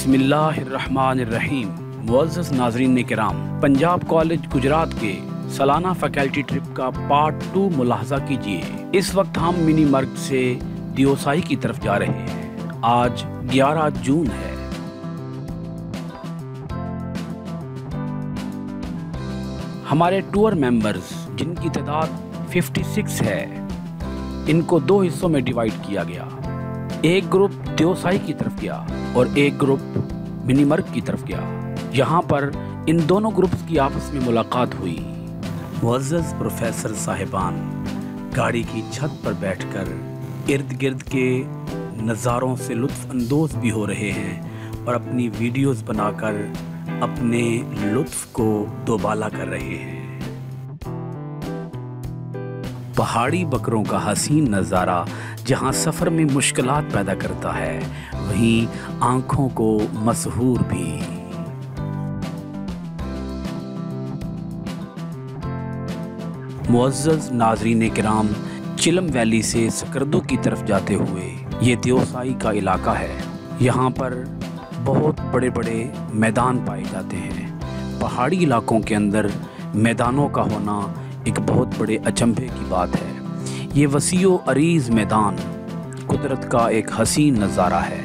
बिस्मिल्लाहिर्रहमानिर्रहीम। मुअज़्ज़ज़ नाज़रीन किराम, पंजाब कॉलेज गुजरात के सालाना फैकल्टी ट्रिप का पार्ट 2 मुलाहज़ा कीजिए। इस वक्त हम मिनी मर्ग से दियोसाई की तरफ जा रहे हैं। आज 11 जून है। हमारे टूर मेंबर्स, जिनकी तादाद 56 है, इनको 2 हिस्सों में डिवाइड किया गया। एक ग्रुप दियोसाई की तरफ गया और एक ग्रुप मिनी मर्ग की तरफ गया। यहाँ पर इन दोनों ग्रुप्स की आपस में मुलाकात हुई। मुअज़्ज़ज़ प्रोफेसर साहिबान गाड़ी की छत पर बैठकर इर्द गिर्द के नज़ारों से लुत्फ़ अंदोज़ भी हो रहे हैं और अपनी वीडियोज़ बनाकर अपने लुत्फ़ को दोबाला कर रहे हैं। पहाड़ी बकरों का हसीन नज़ारा जहाँ सफ़र में मुश्किलात पैदा करता है, वहीं आँखों को मसहूर भी। मुअज़्ज़ज़ नाज़रीन किराम, चिलम वैली से सकरदू की तरफ जाते हुए ये दियोसाई का इलाका है। यहाँ पर बहुत बड़े बड़े मैदान पाए जाते हैं। पहाड़ी इलाकों के अंदर मैदानों का होना एक बहुत बड़े अचंभे की बात है। ये वसीओ अरीज़ मैदान कुदरत का एक हसीन नज़ारा है।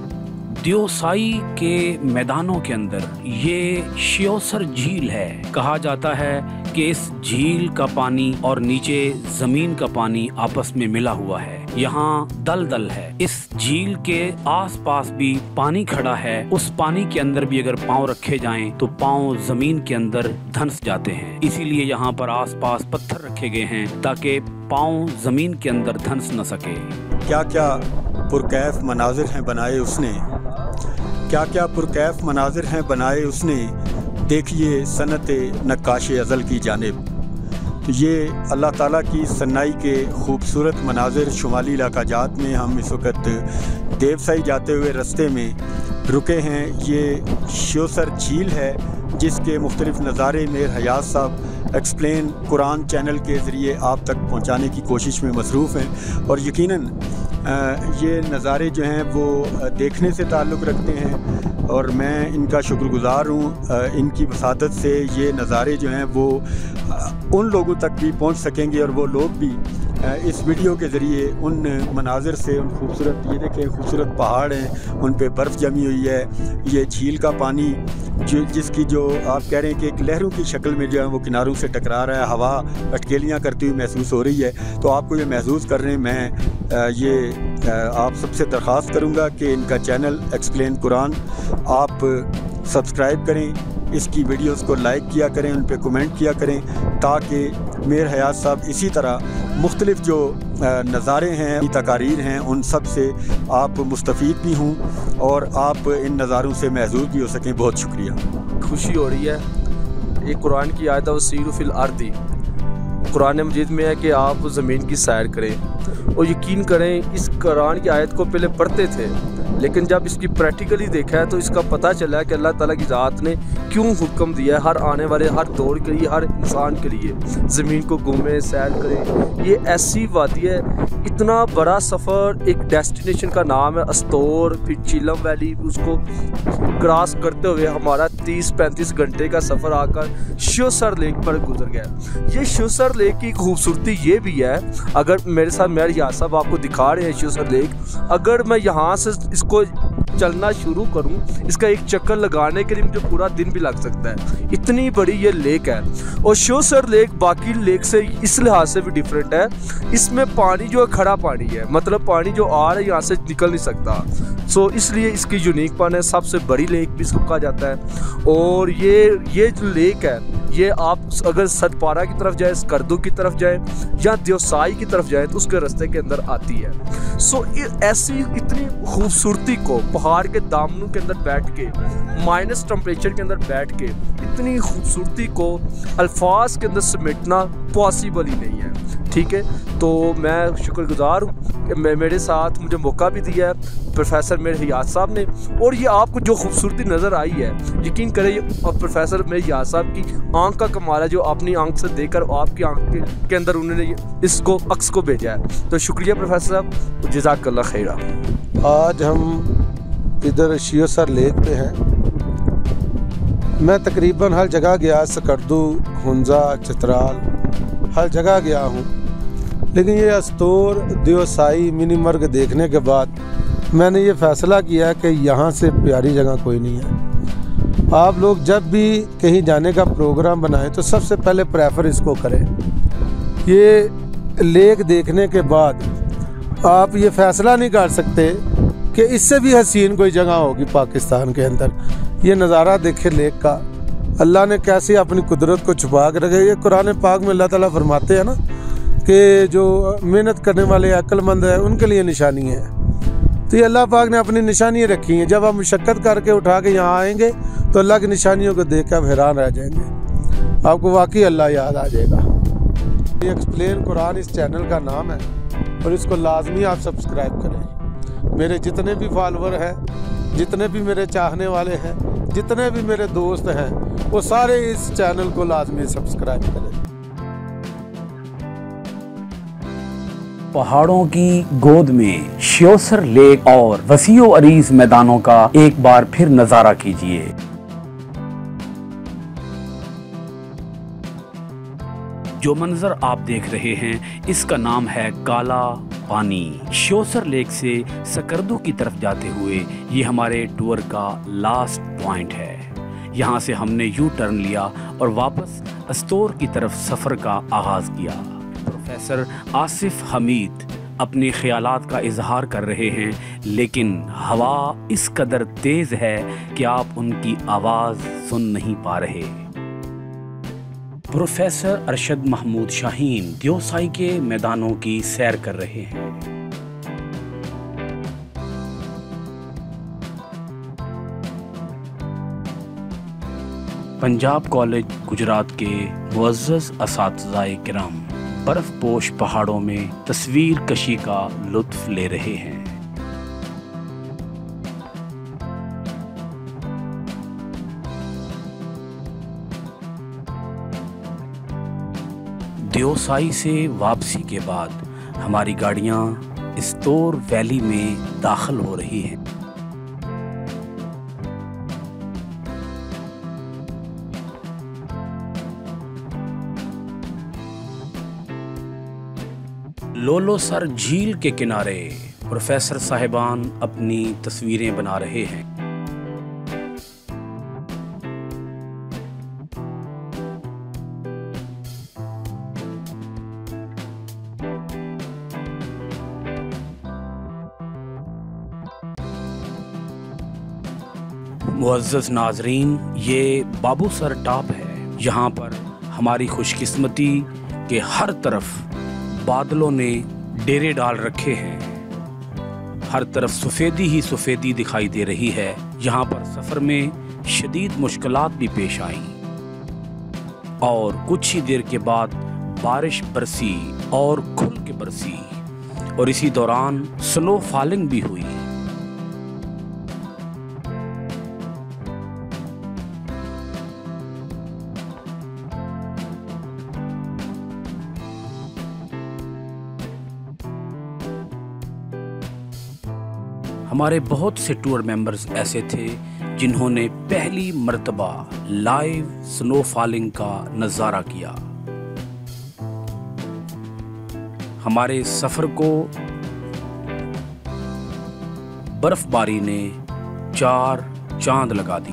दियोसाई के मैदानों के अंदर ये श्योसर झील है। कहा जाता है कि इस झील का पानी और नीचे ज़मीन का पानी आपस में मिला हुआ है। यहाँ दलदल है। इस झील के आसपास भी पानी खड़ा है। उस पानी के अंदर भी अगर पाँव रखे जाएं तो पाँव ज़मीन के अंदर धंस जाते हैं। इसीलिए यहाँ पर आसपास पत्थर रखे गए हैं ताकि पाँव ज़मीन के अंदर धंस न सके। क्या क्या पुरकैफ मनाजिर हैं बनाए उसने, क्या क्या पुरकैफ मनाजिर हैं बनाए उसने, देखिए सनत नक्काश अज़ल की जानिब। तो ये अल्लाह ताला की सन्नाई के खूबसूरत मनाजिर शुमाली इलाका जात में हम इस वक्त देवसाई जाते हुए रास्ते में रुके हैं। ये श्योसर झील है जिसके मुख्तलिफ नज़ारे मेर हयात साहब एक्सप्लेन कुरान चैनल के ज़रिए आप तक पहुँचाने की कोशिश में मसरूफ़ हैं और यकीनन ये नज़ारे जो हैं वो देखने से ताल्लुक़ रखते हैं और मैं इनका शुक्रगुज़ार हूँ। इनकी वसादत से ये नज़ारे जो हैं वो उन लोगों तक भी पहुँच सकेंगे और वो लोग भी इस वीडियो के ज़रिए उन मनाजिर से, उन खूबसूरत, ये देखें खूबसूरत पहाड़ हैं, उन पे बर्फ़ जमी हुई है। ये झील का पानी जिसकी जो आप कह रहे हैं कि एक लहरों की शक्ल में जो है वो किनारों से टकरा रहा है, हवा अटकेलियाँ करती हुई महसूस हो रही है। तो आपको ये महसूस कर रहे हैं। मैं ये आप सबसे दरख्वास्त करूँगा कि इनका चैनल एक्सप्लेन कुरान आप सब्सक्राइब करें, इसकी वीडियोस को लाइक किया करें, उन पे कमेंट किया करें ताकि मेर हयात साहब इसी तरह मुख्तलिफ जो नज़ारे हैं, तकारीर हैं, उन सब से आप मुस्तफ़ीद भी हों और आप इन नज़ारों से महजूज भी हो सकें। बहुत शुक्रिया। खुशी हो रही है। ये कुरान की आयत है, वसीरु फिल अर्दी। कुरान मजीद में है कि आप ज़मीन की सैर करें और यकीन करें इस कुरान की आयत को पहले पढ़ते थे, लेकिन जब इसकी प्रैक्टिकली देखा है तो इसका पता चला है कि अल्लाह ताला की ज़ात ने क्यों हुक्म दिया है हर आने वाले हर दौर के लिए, हर इंसान के लिए ज़मीन को घूमें, सैर करें। ये ऐसी वादी है, इतना बड़ा सफ़र, एक डेस्टिनेशन का नाम है अस्तोर, फिर चिलम वैली, उसको क्रॉस करते हुए हमारा 30-35 घंटे का सफ़र आकर श्योसर लेक पर गुजर गया। ये श्योसर लेक की खूबसूरती ये भी है, अगर मेरे साथ मेरे यहाँ साहब आपको दिखा रहे हैं श्योसर लेक, अगर मैं यहाँ से इसको चलना शुरू करूं, इसका एक चक्कर लगाने के लिए मुझे पूरा दिन भी लग सकता है। इतनी बड़ी ये लेक है और श्योसर लेक बाकी लेक से इस लिहाज से भी डिफरेंट है, इसमें पानी जो है खड़ा पानी है, मतलब पानी जो आ रहा है यहाँ से निकल नहीं सकता। सो इसलिए इसकी यूनिक पान है, सबसे बड़ी लेक भी इसको कहा जाता है। और ये जो लेक है, ये आप अगर सतपारा की तरफ जाए, स्कर्दू की तरफ जाए या दियोसाई की तरफ जाए तो उसके रास्ते के अंदर आती है। सो ऐसी इतनी खूबसूरती को पहाड़ के दामनों के अंदर बैठ के, माइनस टेम्परेचर के अंदर बैठ के, इतनी खूबसूरती को अल्फाज के अंदर समेटना पॉसिबल ही नहीं है। ठीक है, तो मैं शुक्रगुजार हूँ कि मेरे साथ मुझे मौका भी दिया है प्रोफेसर मेरे हयात साहब ने। और ये आपको जो खूबसूरती नज़र आई है, यकीन करें अब प्रोफेसर मेरे हयात साहब की आंख का कमाल है, जो अपनी आंख से देखकर आपकी आंख के अंदर उन्होंने इसको अक्स को भेजा है। तो शुक्रिया प्रोफेसर साहब, जज़ाकल्लाह खैरा। आज हम इधर शियोसर लेक पे हैं। मैं तकरीबन हर जगह गया, सकर्दू, हुंजा, चित्राल, हर जगह गया हूँ, लेकिन ये अस्तोर, देवसाई, मिनीमर्ग देखने के बाद मैंने ये फ़ैसला किया कि यहाँ से प्यारी जगह कोई नहीं है। आप लोग जब भी कहीं जाने का प्रोग्राम बनाएं तो सबसे पहले प्रेफर इसको करें। ये लेक देखने के बाद आप ये फ़ैसला नहीं कर सकते कि इससे भी हसीन कोई जगह होगी पाकिस्तान के अंदर। ये नज़ारा देखे लेक का, अल्लाह ने कैसे अपनी कुदरत को छुपा के रखे। ये कुरान पाक में अल्लाह ताला फरमाते हैं ना कि जो मेहनत करने वाले अक्लमंद है उनके लिए निशानी है। तो ये अल्लाह पाक ने अपनी निशानियाँ रखी हैं। जब आप मुशक्क़त करके उठा के यहाँ आएंगे तो अल्लाह की निशानियों को देख कर आप हैरान रह जाएंगे, आपको वाकई अल्लाह याद आ जाएगा। ये एक्सप्लेन कुरान इस चैनल का नाम है और इसको लाजमी आप सब्सक्राइब करें। मेरे जितने भी फॉलोअर हैं, जितने भी मेरे चाहने वाले हैं, जितने भी मेरे दोस्त हैं, वो सारे इस चैनल को लाजमी सब्सक्राइब करें। पहाड़ों की गोद में शियोसर लेक और वसीओ अरीज मैदानों का एक बार फिर नजारा कीजिए। जो मंजर आप देख रहे हैं इसका नाम है काला पानी। शियोसर लेक से सकर्दू की तरफ जाते हुए ये हमारे टूर का लास्ट पॉइंट है। यहाँ से हमने यू टर्न लिया और वापस अस्तोर की तरफ सफर का आगाज किया। प्रोफेसर आसिफ हमीद अपने ख्यालात का इजहार कर रहे हैं, लेकिन हवा इस कदर तेज है कि आप उनकी आवाज सुन नहीं पा रहे। प्रोफेसर अरशद महमूद शाहीन देवसाई के मैदानों की सैर कर रहे हैं। पंजाब कॉलेज गुजरात के मुअज़्ज़ज़ असातिज़ाए किराम बर्फपोश पहाड़ों में तस्वीर कशी का लुत्फ ले रहे हैं। देवसाई से वापसी के बाद हमारी गाड़ियां अस्तोर वैली में दाखिल हो रही हैं। लोलोसर झील के किनारे प्रोफेसर साहिबान अपनी तस्वीरें बना रहे हैं। मुअज़्ज़ज़ नाज़रीन, ये बाबूसर टॉप है। यहाँ पर हमारी खुशकिस्मती के हर तरफ बादलों ने डेरे डाल रखे हैं। हर तरफ सफ़ेदी ही सफ़ेदी दिखाई दे रही है। यहाँ पर सफ़र में शदीद मुश्किलात भी पेश आईं और कुछ ही देर के बाद बारिश बरसी और खुल के बरसी और इसी दौरान स्नो फॉलिंग भी हुई। हमारे बहुत से टूर मेंबर्स ऐसे थे जिन्होंने पहली मर्तबा लाइव स्नो फॉलिंग का नज़ारा किया। हमारे सफ़र को बर्फबारी ने 4 चांद लगा दी।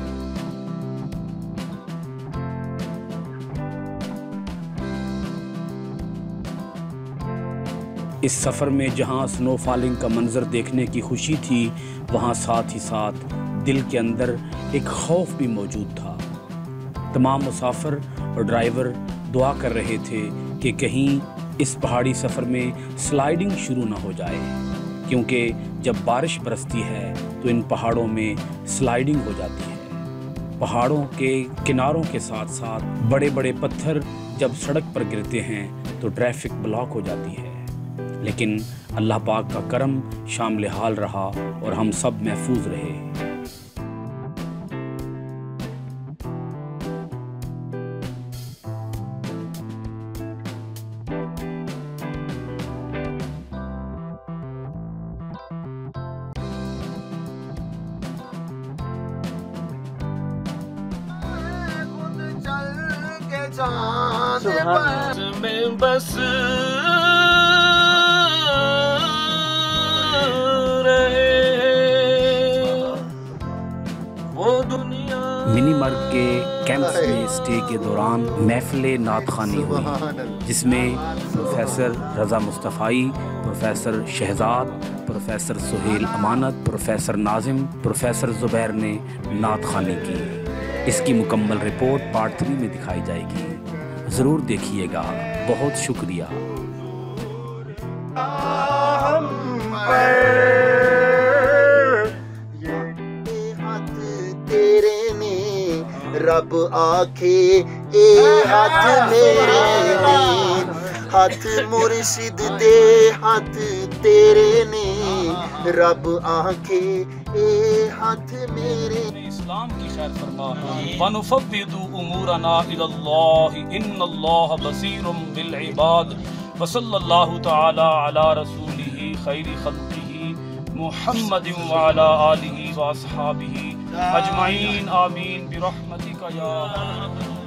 इस सफ़र में जहां स्नो फॉलिंग का मंजर देखने की खुशी थी, वहां साथ ही साथ दिल के अंदर एक खौफ भी मौजूद था। तमाम मुसाफिर और ड्राइवर दुआ कर रहे थे कि कहीं इस पहाड़ी सफ़र में स्लाइडिंग शुरू ना हो जाए, क्योंकि जब बारिश बरसती है तो इन पहाड़ों में स्लाइडिंग हो जाती है। पहाड़ों के किनारों के साथ साथ बड़े बड़े पत्थर जब सड़क पर गिरते हैं तो ट्रैफिक ब्लॉक हो जाती है। लेकिन अल्लाह पाक का करम शामिल हाल रहा और हम सब महफूज रहे। चांद में बस मिनी मर्ग के कैंप्स में स्टे के दौरान महफिल नात खानी हुई, जिसमें professor Raza Mustafai, professor Shahzad, professor Suhail Amanat, professor Nazim, professor Zubair ने नात खानी की। इसकी मुकम्मल रिपोर्ट पार्ट 3 में दिखाई जाएगी, ज़रूर देखिएगा। बहुत शुक्रिया। रब आखे ए हाथ मेरे ने, हाथ मुर्शिद दे हाथ तेरे ने, रब आखे ए हाथ मेरे। इस्लाम की खैर फरमा वनुफव्विदु उमूरना इलल्लाह इन्नल्लाह बसीरुम बिल इबाद व सल्लल्लाहु तआला अला रसूलिही खैरि खल्क़िही मुहम्मदिन व अला आलिही व अस्हाबिही अजमाइन आमीन बिरहमतिका या